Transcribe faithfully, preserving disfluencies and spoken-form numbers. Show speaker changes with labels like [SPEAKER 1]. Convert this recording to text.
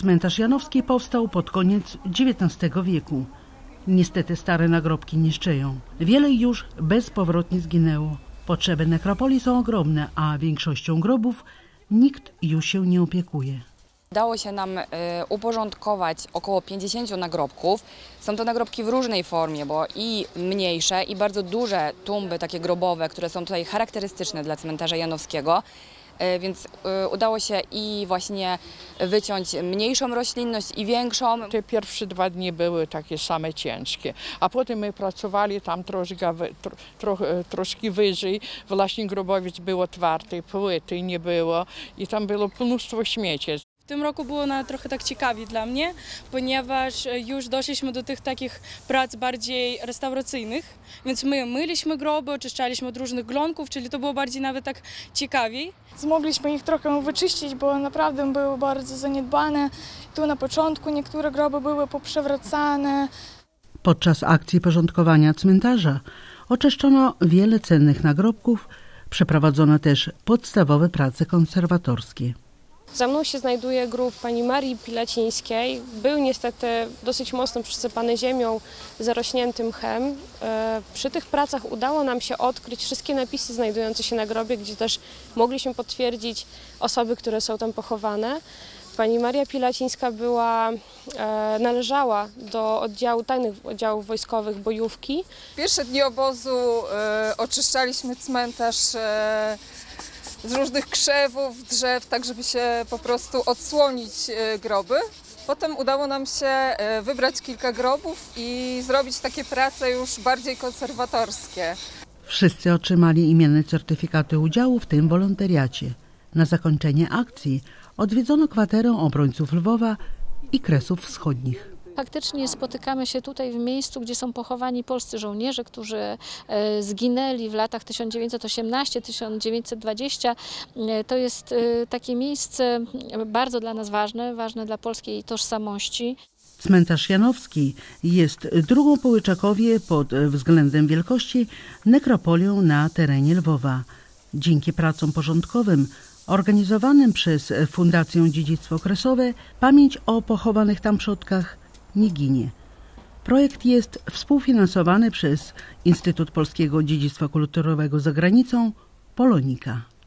[SPEAKER 1] Cmentarz Janowski powstał pod koniec dziewiętnastego wieku. Niestety stare nagrobki niszczeją. Wiele już bezpowrotnie zginęło. Potrzeby nekropolii są ogromne, a większością grobów nikt już się nie opiekuje.
[SPEAKER 2] Udało się nam y, uporządkować około pięćdziesięciu nagrobków. Są to nagrobki w różnej formie, bo i mniejsze, i bardzo duże tumby takie grobowe, które są tutaj charakterystyczne dla cmentarza janowskiego. Y, więc y, udało się i właśnie wyciąć mniejszą roślinność i większą.
[SPEAKER 3] Te pierwsze dwa dni były takie same ciężkie, a potem my pracowali tam troszkę, tro, tro, troszkę wyżej. Właśnie grobowiec był otwarty, płyty nie było i tam było mnóstwo śmieci.
[SPEAKER 4] W tym roku było na trochę tak ciekawie dla mnie, ponieważ już doszliśmy do tych takich prac bardziej restauracyjnych, więc my myliśmy groby, oczyszczaliśmy od różnych glonków, czyli to było bardziej nawet tak ciekawiej.
[SPEAKER 5] Zmogliśmy ich trochę wyczyścić, bo naprawdę były bardzo zaniedbane. Tu na początku niektóre groby były poprzewracane.
[SPEAKER 1] Podczas akcji porządkowania cmentarza oczyszczono wiele cennych nagrobków, przeprowadzono też podstawowe prace konserwatorskie.
[SPEAKER 6] Za mną się znajduje grób pani Marii Pilacińskiej. Był niestety dosyć mocno przysypany ziemią, zarośnięty mchem. Przy tych pracach udało nam się odkryć wszystkie napisy znajdujące się na grobie, gdzie też mogliśmy potwierdzić osoby, które są tam pochowane. Pani Maria Pilacińska była, należała do oddziału tajnych oddziałów wojskowych Bojówki.
[SPEAKER 7] Pierwsze dni obozu oczyszczaliśmy cmentarz z różnych krzewów, drzew, tak żeby się po prostu odsłonić groby. Potem udało nam się wybrać kilka grobów i zrobić takie prace już bardziej konserwatorskie.
[SPEAKER 1] Wszyscy otrzymali imienne certyfikaty udziału w tym wolontariacie. Na zakończenie akcji odwiedzono kwaterę obrońców Lwowa i Kresów Wschodnich.
[SPEAKER 8] Faktycznie spotykamy się tutaj w miejscu, gdzie są pochowani polscy żołnierze, którzy zginęli w latach tysiąc dziewięćset osiemnastym do tysiąc dziewięćset dwudziestego. To jest takie miejsce bardzo dla nas ważne, ważne dla polskiej tożsamości.
[SPEAKER 1] Cmentarz Janowski jest drugą po Łyczakowie pod względem wielkości nekropolią na terenie Lwowa. Dzięki pracom porządkowym organizowanym przez Fundację Dziedzictwo Kresowe pamięć o pochowanych tam przodkach nie ginie. Projekt jest współfinansowany przez Instytut Polskiego Dziedzictwa Kulturowego za granicą Polonika.